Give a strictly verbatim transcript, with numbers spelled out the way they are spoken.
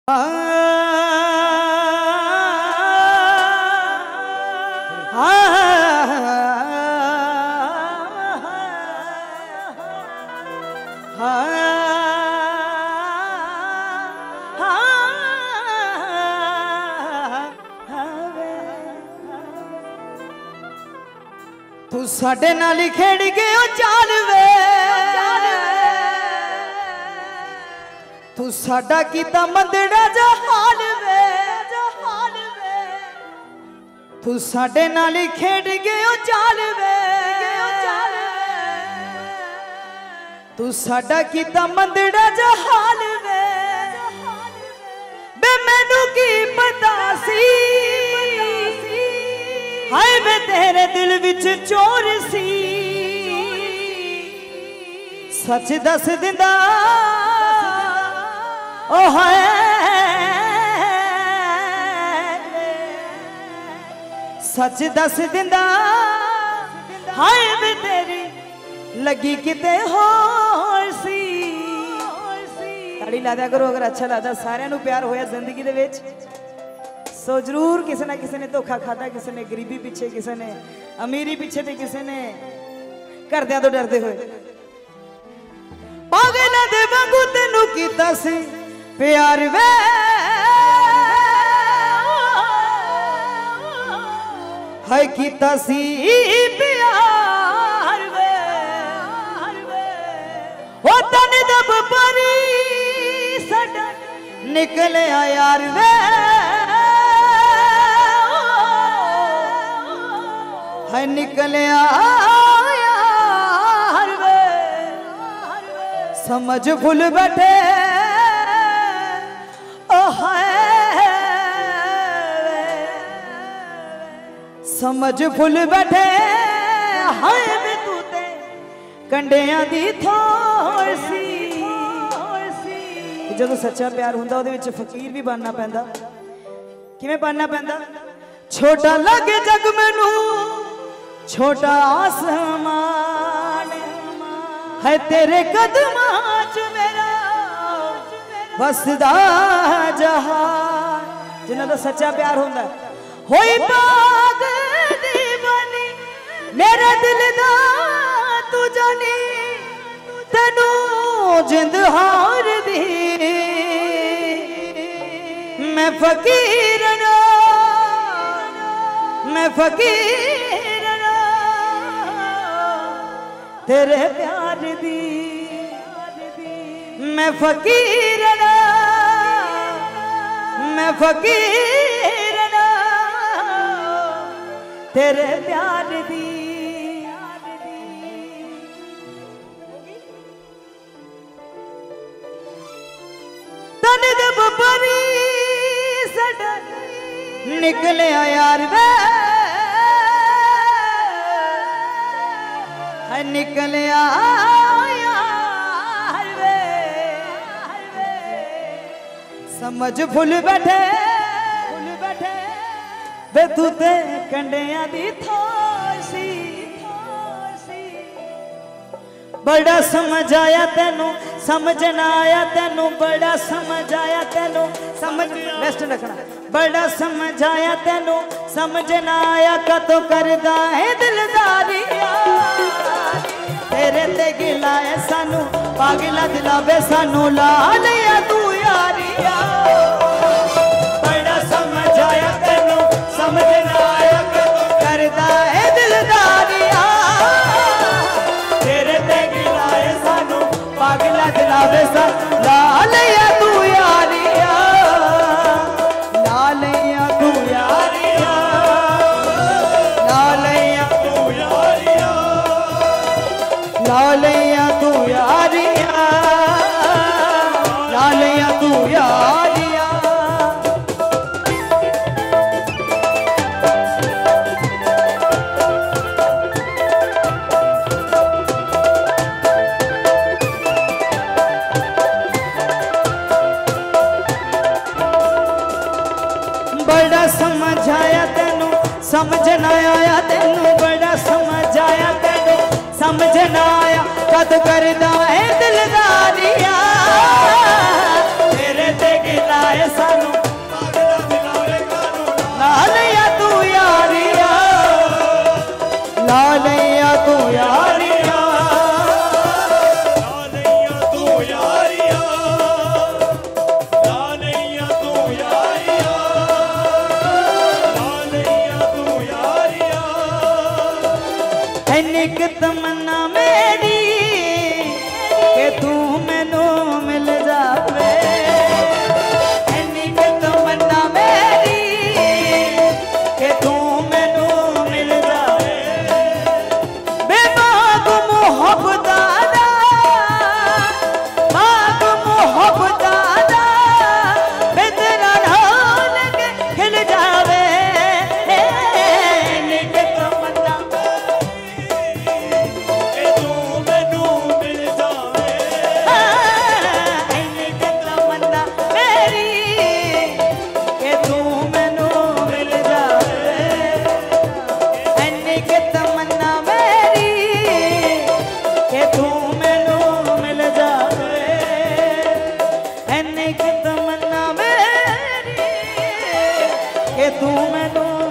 तू साडे नाल ही खेड़ के ओ चाल वे, तू साडा कीता मंदड़ा जहाल वे, तू साडे नाल ही खेड़ के ओ चाल वे, तू साडा कीता मंदड़ा जहाल वे। बे मैनू की पता सी हाय वे तेरे दिल विच चोर सी, सच दस दिंदा ओ हाय सच दस दिंदा हाय वे तेरी लगी किते होर सी। ताड़ी ला दिया करो अगर अच्छा लगता। सारिਆਂ ਨੂੰ प्यार होया जिंदगी दे विच, सो जरूर किसी ना किसी ने धोखा खाता, किसी ने गरीबी पिछे, किसी ने अमीरी पिछे, ते किसी ने घरदियां तो डरदे होए। पागल दे वांगू तेनू कीता सी प्यार वे, हाय कीता सी प्यार वे, ओ तन दब परी साडा निकलिया यार वे, हाय निकलिया यार वे। समझ भूल बैठे ओ हाय, समझ भूल बैठे हाय वे तू ते कंडियां दी थोड़ सी। जो सच्चा प्यार हुंदा उहदे विच फकीर भी बनना पैंदा। किवें बनना पैंदा? छोटा लगे जग मैनू छोटा आसमान है तेरे कदमां च मेरा बसदा जहान। जिन्हां दा सच्चा प्यार हुंदा होई बाग दीवानी मेरे दिल दा तू जानी, तेनू जिंद हार दी मैं फकीर ना, मैं फकीर ना तेरे प्यार दी, मैं फकीर ना, मैं फकीर ना तेरे प्यार दी। तन दब परी साडा निकलिया यार वे, हाय निकलिया यार वे। समझ भूल बैठे भूल बैठे वे तू ते कंडियां दी थोड़ सी। बड़ा समझ आया तेनू समझ ना आया तेनू, बड़ा समझ आया तेनू समझ बेस्ट रखना। बड़ा समझ आया तेनू समझ ना आया कतो करदा है दिलदारिया, तेरे ते गिला है सानू पागला दिलावे सानू ला लिया तू यारिया। बड़ा समझ आया तेनू समझ ना आया कतो करदा है दिलदारिया, तेरे ते गिला है सानू पागला दिलावे सानू ला लिया तू यारिया, ला लिया तू यारिया, ला लिया तू यारिया, ला लिया तू यारिया, ला लिया तू यारिया। बड़ा समझ आया तेनू समझ ना आया तेनू, बड़ा समझ आया तेनू समझ ना आया कद करदा है दिलदारिया, तेरे ते गिला है सानू ला लिया तू यारिया ला लिया तू यारिया एक तमन्ना मेरी के तू मैनू मिल जावे एक तमन्ना मेरी के तू मैनू मिल जावे बेबाग मोहब्बत दा बाग मोहब्बत दा बे तेरा नाल के खिल जावे एक तमन्ना तू मैनू